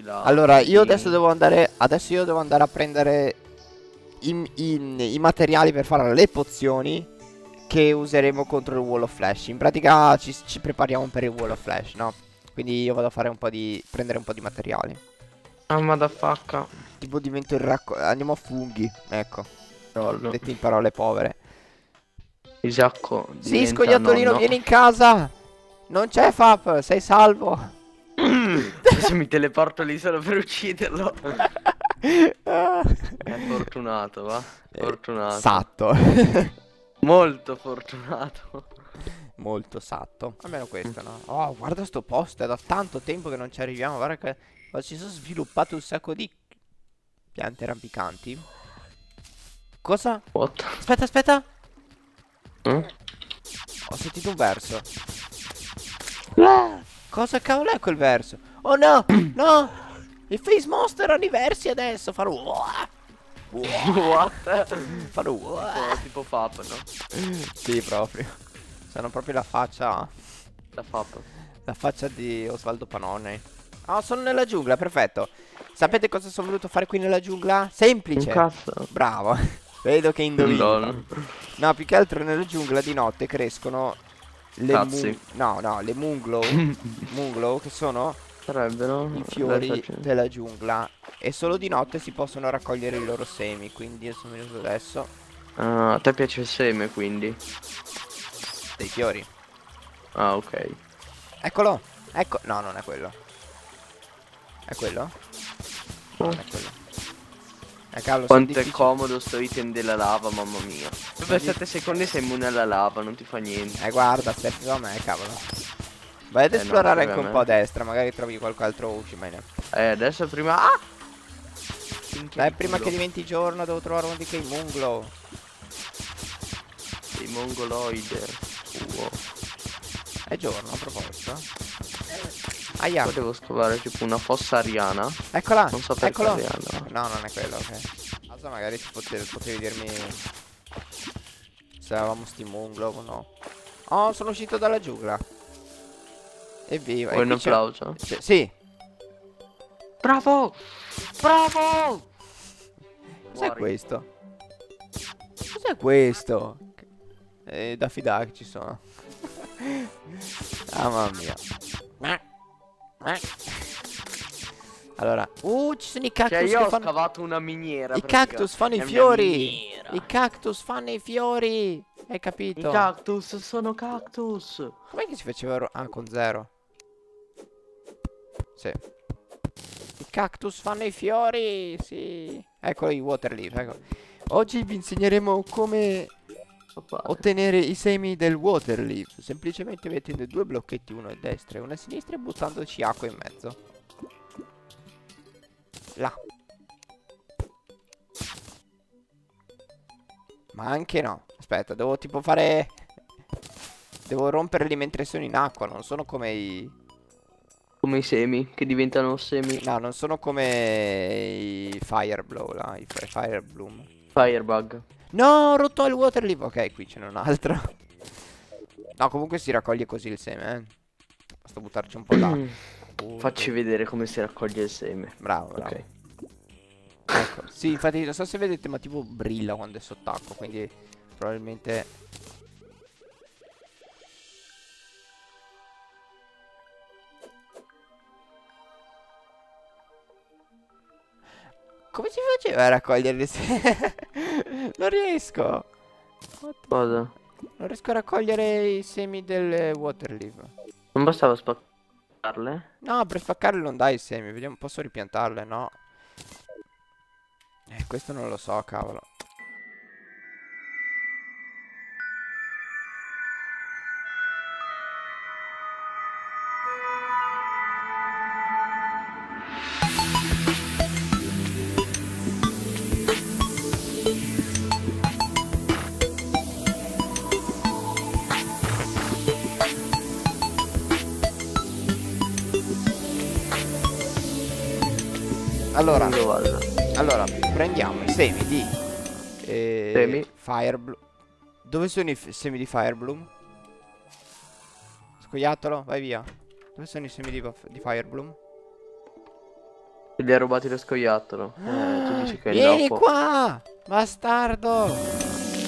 Allora, io adesso devo andare. Adesso io devo andare a prendere i materiali per fare le pozioni che useremo contro il Wall of Flash. In pratica ci prepariamo per il Wall of Flash, no? Quindi io vado a fare un po' di. Prendere un po' di materiali. Ah, motherfucker. Tipo divento il andiamo a funghi. Ecco. Lol. Detto in parole povere. Isacco Sì, diventa scoiattolino, nonno. vieni in casa. Non c'è Fap, sei salvo. Adesso mi teleporto lì solo per ucciderlo. È fortunato, va. Fortunato. Satto. Molto fortunato. Molto satto. Almeno questo, no? Oh, guarda sto posto, è da tanto tempo che non ci arriviamo. Guarda che si sono sviluppate un sacco di piante rampicanti. Cosa? What? Aspetta, aspetta. Mm? Ho sentito un verso. Cosa cavolo è quel verso? Oh no, no. Il Face Monster anniversi adesso. Farò. What? Farò. Sono tipo Fap, no? Sì, proprio. Sono proprio la faccia. La Fap. La faccia di Osvaldo Panone. Ah, sono nella giungla, perfetto. Sapete cosa sono venuto a fare qui nella giungla? Semplice. Un cazzo. Bravo. Vedo che indovini. Lol. No, più che altro nella giungla di notte crescono le Cazzi. no, le munglow. Munglow, che sono Sarebbero i fiori della giungla. E solo di notte si possono raccogliere i loro semi. Quindi io sono venuto adesso. Ah, a te piace il seme, quindi. Dei fiori. Ah, ok. Eccolo. Ecco. No, non è quello. È quello? No, non è quello. Cavolo, Quanto è comodo sto item della lava, mamma mia. Per 7 secondi sei immune alla lava, non ti fa niente. Guarda, serve a me, cavolo. Vai ad No, esplorare serve anche a un me. po' a destra, magari trovi qualche altro Ucimane. Adesso prima... Ah! Dai, prima che diventi giorno devo trovare uno di quei munglow. Sei mongoloide. È giorno, a proposito. Aia. Poi devo scovare tipo una fossa ariana. Eccola. Non so perché Eccolo. ariana. No, non è quello, ok. Allora magari potevi dirmi se avevamo sti munglow o no. Oh, sono uscito dalla giungla. Evviva. Vuoi un applauso? Sì. Bravo! Bravo! Cos'è questo? Cos'è questo? Daffy Duck ci sono. Ah, mamma mia. Allora, ci sono i cactus Cioè io che ho fanno... scavato una miniera. I cactus fanno i È mia fiori. miniera. I cactus fanno i fiori. Hai I capito? cactus sono cactus. Com'è che si faceva? Ah, con 0. Sì. I cactus fanno i fiori. Sì. Eccolo i water leaf, ecco. Oggi vi insegneremo come ottenere i semi del water leaf. Semplicemente mettendo due blocchetti, uno a destra e uno a sinistra, e buttandoci acqua in mezzo. Là. Ma anche no. Aspetta, devo tipo fare... Devo romperli mentre sono in acqua. Non sono come i... Come i semi, che diventano semi. No, non sono come i Fireblow là, i Firebloom. Firebug. No, ho rotto il water leaf. Ok, qui ce n'è un altro. No, comunque si raccoglie così il seme, Basta buttarci un po' d'acqua. Facci vedere come si raccoglie il seme. Bravo, bravo. Ok. Ecco, sì, infatti non so se vedete, ma tipo brilla quando è sott'acqua, quindi probabilmente... Come si faceva a raccogliere le seme? Non riesco. Cosa? Non riesco a raccogliere i semi del water leaf. Non bastava spaccarle? No, per spaccarle non dai i semi. Vediamo, posso ripiantarle? No. Questo non lo so, cavolo. Allora, prendiamo i semi di Firebloom. Dove sono i semi di Firebloom? Scoiattolo, vai via. Dove sono i semi di Firebloom? Gli ha rubati lo scoiattolo. Tu dici che è il Vieni dopo. qua, bastardo.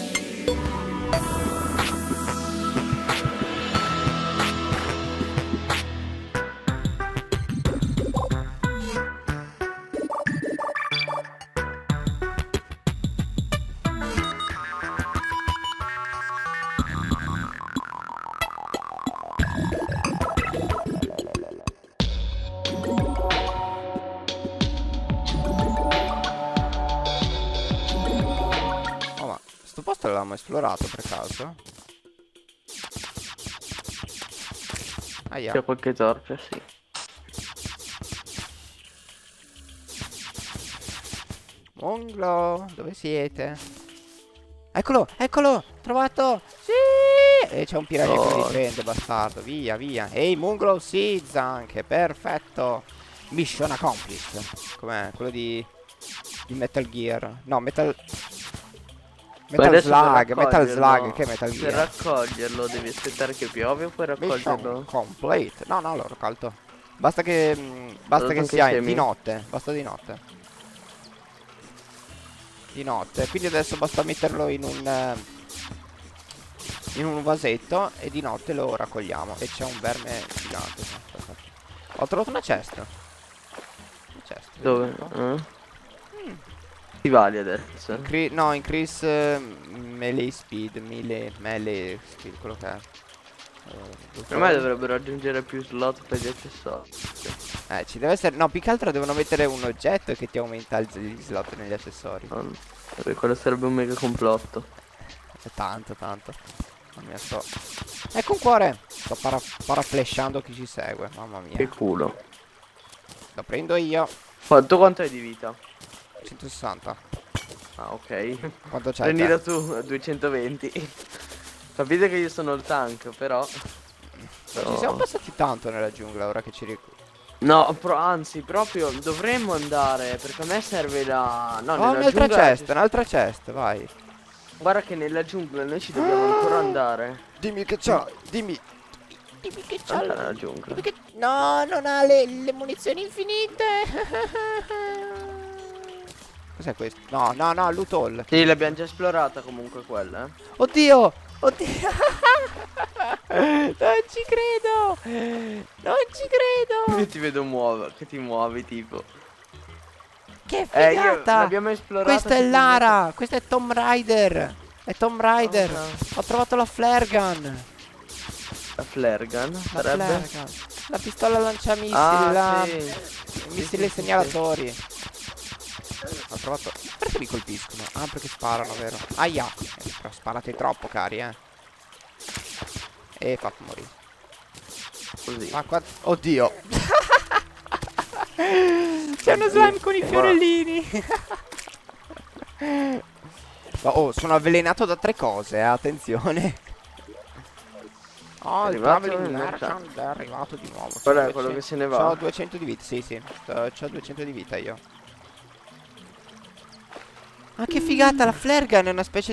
Oh, ma sto posto l'avevamo esplorato per caso? Aia. C'è qualche torcia, sì. Monglo, dove siete? Eccolo, eccolo, trovato. Sì. E c'è un piranha che mi prende, bastardo. Via, via. Ehi, Monglo, sì, Zanche, perfetto. Mission accomplished. Com'è? Quello di Metal Gear. No, Metal adesso Slug, per Metal raccoglierlo- Slug, che è Metal Per Gear? raccoglierlo devi aspettare che piove o puoi Mission raccoglierlo? complete. No, no, l'ho raccolto. Basta che Dato anche i sia semi? di notte, basta di notte. Di notte, quindi adesso basta metterlo in un vasetto e di notte lo raccogliamo. E c'è un verme gigante. Aspetta. Ho trovato una cesta. Una cesta. Dove? Ti vali adesso. No, increase melee speed, melee speed, quello che è. Per me dovrebbero aggiungere più slot per gli accessori. Ci deve essere. No, più che altro devono mettere un oggetto che ti aumenta gli slot negli accessori. Perché quello sarebbe un mega complotto. È tanto, tanto. Mamma mia, ecco un cuore. Sto paraflashando chi ci segue. Mamma mia. Che culo. Lo prendo io. Quanto hai di vita? 160. Ah, ok. Quanto c'è? Prendila tu, 220. Capite che io sono il tank, però. Ci siamo passati tanto nella giungla ora che ci ricordo. No, anzi, proprio dovremmo andare. Perché a me serve la. No, Oh, nella un'altra giungla cesta, un'altra cesta, vai. Guarda che nella giungla noi ci dobbiamo ancora andare. Dimmi che c'ha, dimmi. Dimmi che c'ha. Andare nella giungla. No, non ha le munizioni infinite. Cos'è questo? No, no, no, loot all. Sì, l'abbiamo già esplorata comunque quella, eh. Oddio! Oddio! Non ci credo! Non ci credo! Io ti vedo che ti muovi tipo. Che figata! L'abbiamo esplorata. Questa è Lara! Questo è Tomb Raider! È Tomb Raider! Ho trovato la flare gun! La flare gun La sarebbe? flare gun! La pistola lanciamissili, Sì. i missili segnalatori! Ho trovato. Perché mi colpiscono? Ah, perché sparano, vero? Aia! Però sparate troppo, cari, E fatto morire. Così. Ma qua. Oddio! C'è uno slime con i fiorellini! Ma oh, sono avvelenato da 3 cose, attenzione. Oh, il traveling merchant è arrivato di nuovo. Qual è quello che se ne va? Ho 200 di vita, sì, sì. C'ho 200 di vita io. Ma che figata, la flare gun è una specie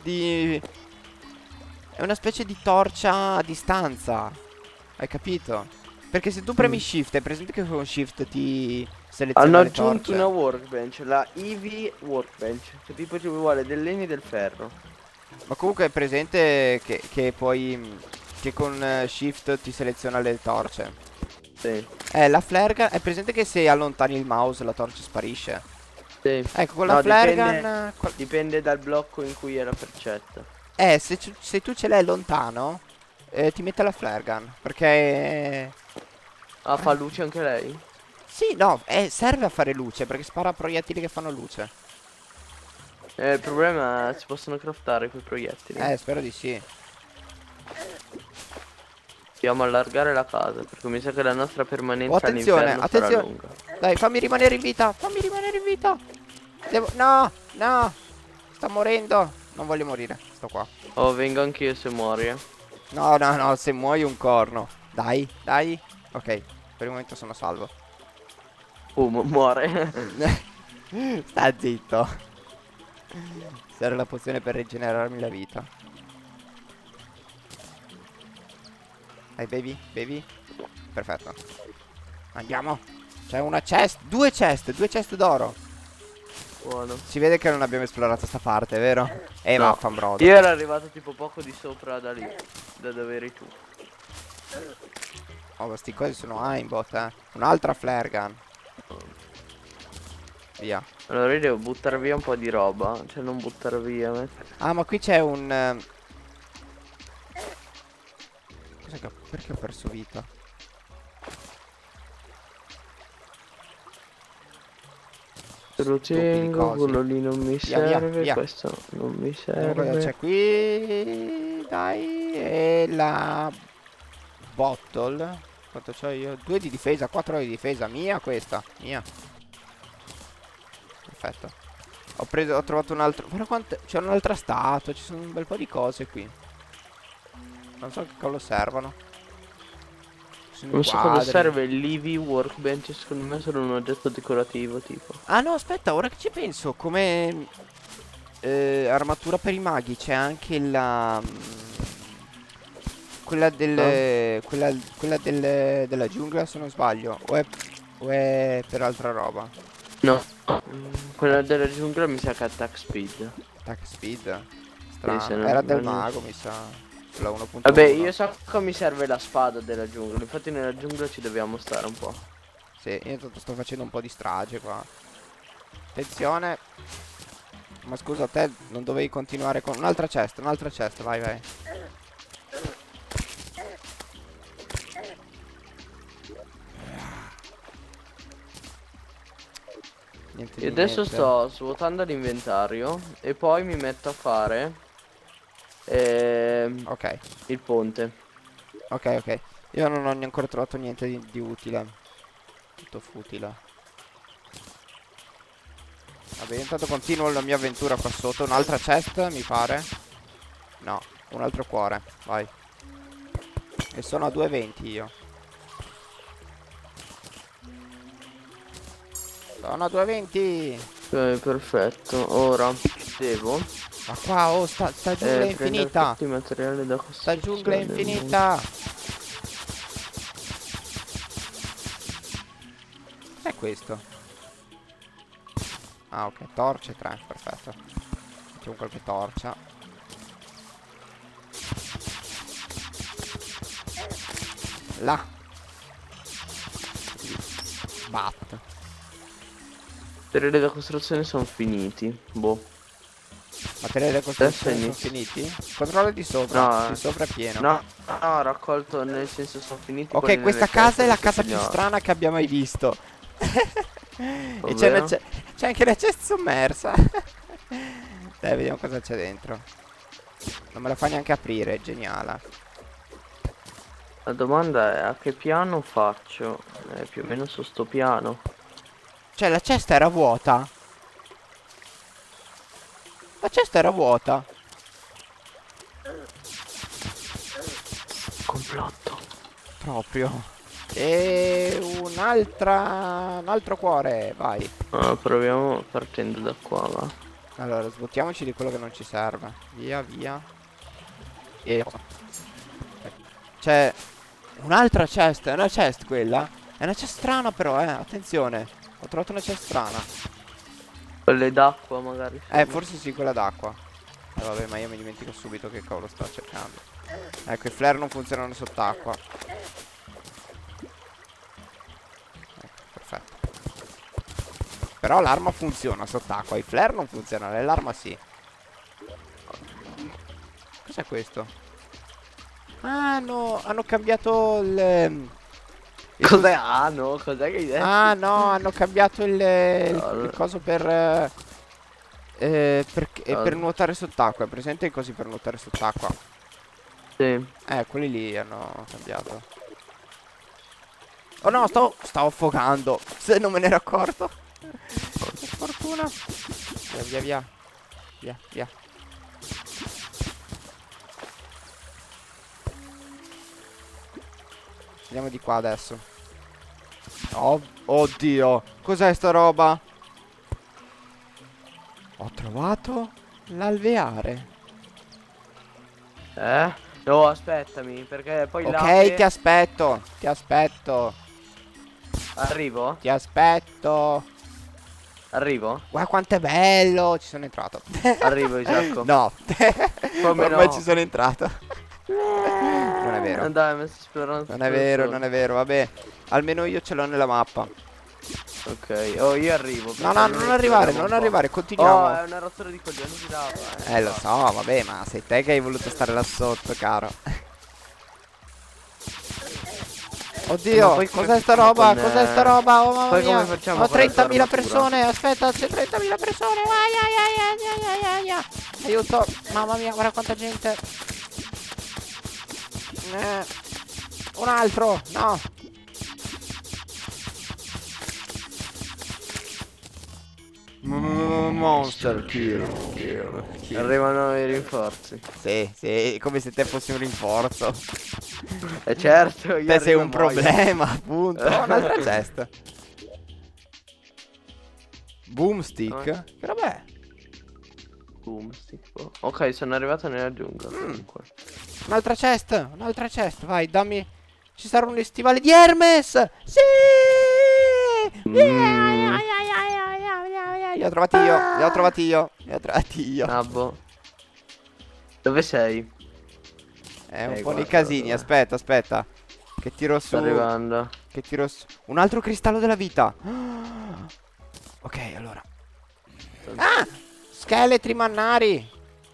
è una specie di torcia a distanza. Hai capito? Perché se tu premi shift, hai presente che con shift ti seleziona Hanno le aggiunto torce? una workbench, la EV workbench, che tipo ci vuole del legno e del ferro. Ma comunque è presente che poi che con shift ti seleziona le torce. Sì. La flare gun, è presente che se allontani il mouse la torcia sparisce? Sì. Ecco, con la flare gun dipende dal blocco in cui è la percetta. se tu ce l'hai lontano ti mette la flare gun. Perché Ah, fa luce anche lei? sì, no, serve a fare luce perché spara a proiettili che fanno luce. Il problema è che si possono craftare quei proiettili. Spero di sì. Dobbiamo allargare la casa, perché mi sa che la nostra permanenza attenzione, all'inferno sarà attenzione. lunga. Dai, fammi rimanere in vita. Fammi rimanere in vita. No, no. Sta morendo. Non voglio morire. Sto qua. Oh, vengo anch'io se muori, No, no, no. Se muoio un corno. Dai, dai. Ok, per il momento sono salvo. Muore. Sta zitto. Serve la pozione per rigenerarmi la vita. Dai, bevi, bevi. Perfetto. Andiamo. C'è una chest, due chest d'oro. Buono. Si vede che non abbiamo esplorato sta parte, vero? No. Vaffanbrodo. Io ero arrivato tipo poco di sopra da lì, da dove eri tu. Oh, questi cosi sono aimbot, Un'altra flare gun. Via. Allora io devo buttare via un po' di roba. Cioè non buttare via. Ah, ma qui c'è un... Perché ho perso vita? Te lo tengo, cosi. quello lì non mi Via, serve, via. questo non mi Cosa serve. c'è qui? Dai. E la... bottle. Quanto c'ho io? 2 di difesa, 4 di difesa. Mia questa. Mia. Perfetto. Ho trovato un altro. Guarda quanto. C'è un'altra statua. Ci sono un bel po' di cose qui. Non so che cavolo servono. Non so cosa serve il Livy Workbench, secondo me sono un oggetto decorativo tipo. Ah no, aspetta, ora che ci penso, come armatura per i maghi c'è anche la... quella del... quella della giungla, se non sbaglio. O è per altra roba? No. Quella della giungla mi sa che ha attack speed. Attack speed? Sì, Strano. Era del mago, mi sa. La 1.1. Vabbè, io so che mi serve la spada della giungla. Infatti nella giungla ci dobbiamo stare un po'. Sì, io intanto sto facendo un po' di strage qua. Attenzione. Ma scusa, te non dovevi continuare con... un'altra chest, vai, vai. Niente Io di adesso niente. sto svuotando l'inventario e poi mi metto a fare Ok, il ponte. ok. Io non ho ancora trovato niente di utile. Tutto futile. Vabbè, intanto continuo la mia avventura qua sotto. Un'altra chest, mi pare. No, un altro cuore, vai. E sono a 2,20 io. Sono a 2,20. Perfetto, ora devo Ma qua, oh, sta giungla infinita. tutti i materiali da Sta giungla costruzione. infinita. Cos'è questo? Ah, ok, torce 3, perfetto. Facciamo qualche torcia. Là. Bat. Materiali da costruzione sono finiti. Boh. Materiali da costruzione sono inizio. finiti? Controllo di sopra. No, Di sopra è pieno. No, ho raccolto, nel senso sono finiti. Ok, questa casa è la casa più strana che abbia mai visto. E c'è anche la chest sommersa. Dai, vediamo cosa c'è dentro. Non me la fa neanche aprire, è geniale. La domanda è a che piano faccio? Più o meno su sto piano. Cioè, la cesta era vuota. La cesta era vuota. Complotto. Proprio. E un altro cuore, vai. Proviamo partendo da qua, va. Allora, sbottiamoci di quello che non ci serve. Via, via. E... c'è un'altra chest, è una chest quella. È una chest strana però, attenzione. Ho trovato una chest strana. Quelle d'acqua magari. Forse sì, quella d'acqua. Vabbè, ma io mi dimentico subito che cavolo sto cercando. Ecco, i flare non funzionano sott'acqua. Perfetto. Però l'arma funziona sott'acqua. I flare non funzionano, l'arma sì. Cos'è questo? Ah no, hanno cambiato il... Cos'è? Ah no, cos'è che hai detto? Ah no, hanno cambiato il coso per nuotare sott'acqua. È presente così per nuotare sott'acqua? Sì. Quelli lì hanno cambiato. Oh no, stavo affogando. Se non me ne ero accorto. Per fortuna. Via, via, via. Via, via. Andiamo di qua adesso. Oh, oddio. Cos'è sta roba? Ho trovato l'alveare. No, aspettami, perché poi ok, ti aspetto. Ti aspetto. Arrivo? Ti aspetto. Arrivo? Guarda quanto è bello. Ci sono entrato. Arrivo, Isacco. No. Come Ormai no? ci sono entrato. Non è vero. Dai, mi sto esplorando. Non è vero, non è vero. Vabbè. Almeno io ce l'ho nella mappa. Ok, oh, io arrivo. No, no, non arrivare, non arrivare. Continuiamo. Oh, è una rottura di coglioni di lava. Lo so, vabbè, ma sei te che hai voluto stare là sotto, caro. Oddio, cos'è sta roba? Cos'è sta roba? Oh mamma poi mia. come facciamo Ho con la 30.000 persone. Aspetta, c'è 30.000 persone. Aiuto. Mamma mia, guarda quanta gente. Un altro. No. Monster kill. Arrivano i rinforzi. Sì, come se te fossi un rinforzo. E certo, io Te sei un arrivo a muoio. problema, appunto. Oh, un'altra cesta. Boomstick? Che roba è? Boomstick. Oh. Ok, sono arrivato nella giungla comunque. Un'altra chest, vai, dammi. Ci saranno gli stivali di Hermes! Sì! Li ho trovati io. Nabbo. Dove sei? È un po' guarda, nei casini, guarda. aspetta. Che tiro su. Sto arrivando. Che tiro su. Un altro cristallo della vita. Ok, allora. Ah! Scheletri mannari.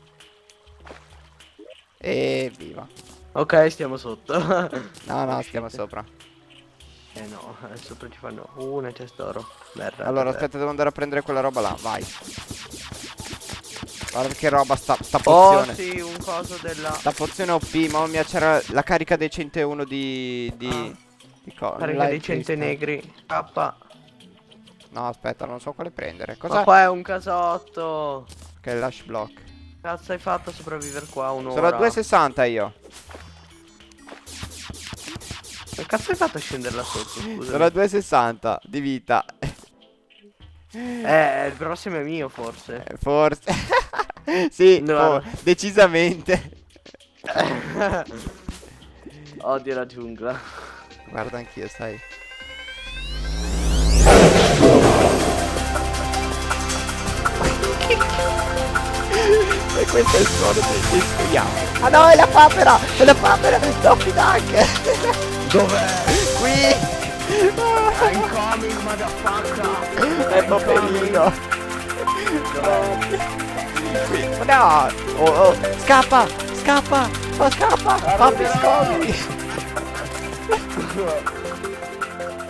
Evviva. Ok, stiamo sotto. No, stiamo sopra. No, sopra ci fanno una cesta d'oro. Merda. Allora, aspetta, devo andare a prendere quella roba là, vai. Guarda che roba sta Oh pozione. sì, un coso della... Sta pozione OP, mamma mia, c'era la carica dei 101 di Carica dei 100 negri. K. No, aspetta, non so quale prendere. Ma Cosa? qua è un casotto. Che è l'hash block. Cazzo hai fatto a sopravvivere qua un'ora? Sono a 2,60 io. Che cazzo hai fatto a scendere là sotto, scusa? Sono a 2,60 di vita. Il prossimo è mio forse. Forse. Sì, No. decisamente. Odio la giungla. Guarda anch'io, sai. E questo è il suono dei scoiattoli. Ah no, è la papera! È la papera! Doppy Duck! Dov'è? Qui! I'm coming, motherfucker! È poverino! Qui! No! Oh! Scappa! Oh, scappa! Papi, scopri!